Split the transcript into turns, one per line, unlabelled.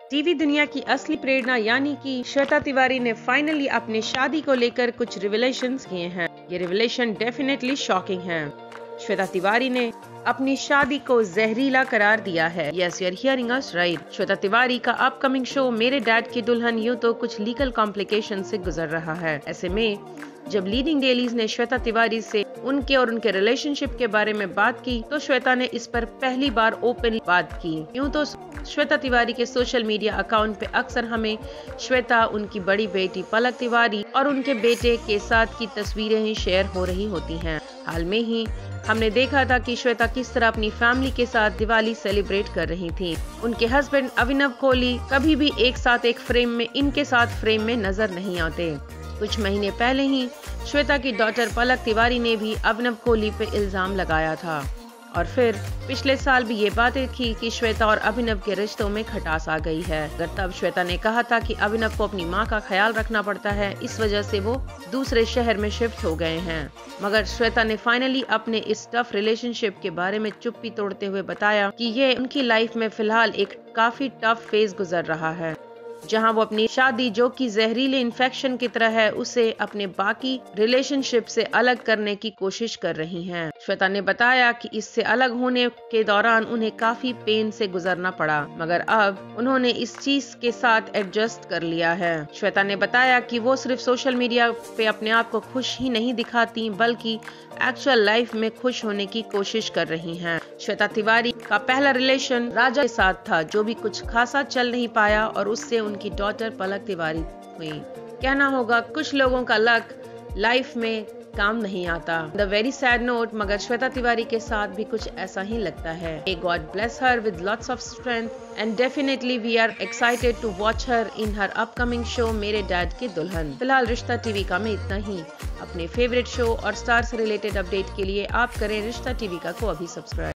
TV दुनिया की असली प्रेरणा यानी कि श्वेता तिवारी ने फाइनली अपने शादी को लेकर कुछ रिविलेशंस किए हैं। ये रिविलेशन डेफिनेटली शॉकिंग है। श्वेता तिवारी ने अपनी शादी को जहरीला करार दिया है। Yes, you are hearing us right. Shweta Tiwari का अपकमिंग शो मेरे डैड की दुल्हन यूं तो कुछ लीगल कॉम्प्लिकेशन से गुजर रहा है। ऐसे में जब लीडिंग डेलीज ने श्वेता तिवारी से उनके और उनके रिलेशनशिप के बारे में बात की तो श्वेता ने इस पर पहली बार ओपन बात की। यूं तो श्वेता तिवारी के सोशल मीडिया अकाउंट पे अक्सर हमें श्वेता, उनकी बड़ी बेटी पलक तिवारी और उनके बेटे के साथ की तस्वीरें ही शेयर हो रही होती हैं। हाल में ही हमने देखा था कि श्वेता किस तरह अपनी फैमिली के साथ दिवाली सेलिब्रेट कर रही थी। उनके हस्बैंड अभिनव कोहली कभी भी एक साथ एक फ्रेम में इनके साथ फ्रेम में नजर नहीं आते। कुछ महीने पहले ही श्वेता की डॉटर पलक तिवारी ने भी अभिनव कोहली पे इल्जाम लगाया था और फिर पिछले साल भी ये बातें थी कि श्वेता और अभिनव के रिश्तों में खटास आ गई है। तब श्वेता ने कहा था कि अभिनव को अपनी मां का ख्याल रखना पड़ता है, इस वजह से वो दूसरे शहर में शिफ्ट हो गए हैं। मगर श्वेता ने फाइनली अपने इस टफ रिलेशनशिप के बारे में चुप्पी तोड़ते हुए बताया कि ये उनकी लाइफ में फिलहाल एक काफी टफ फेज गुजर रहा है, जहां वो अपनी शादी जो कि जहरीले इन्फेक्शन की तरह है उसे अपने बाकी रिलेशनशिप से अलग करने की कोशिश कर रही हैं। श्वेता ने बताया कि इससे अलग होने के दौरान उन्हें काफी पेन से गुजरना पड़ा, मगर अब उन्होंने इस चीज के साथ एडजस्ट कर लिया है। श्वेता ने बताया कि वो सिर्फ सोशल मीडिया पे अपने आप को खुश ही नहीं दिखाती बल्कि एक्चुअल लाइफ में खुश होने की कोशिश कर रही हैं। श्वेता तिवारी का पहला रिलेशन राजा के साथ था जो भी कुछ खासा चल नहीं पाया और उससे उनकी डॉटर पलक तिवारी हुई। कहना होगा कुछ लोगों का लक लाइफ में काम नहीं आता। द वेरी सैड नोट, मगर श्वेता तिवारी के साथ भी कुछ ऐसा ही लगता है। May God bless her with lots of strength and definitely we are excited to watch her in her upcoming show मेरे डैड की दुल्हन। फिलहाल रिश्ता टीवी का में इतना ही। अपने फेवरेट शो और स्टार से रिलेटेड अपडेट के लिए आप करें रिश्ता टीवी का को अभी सब्सक्राइब।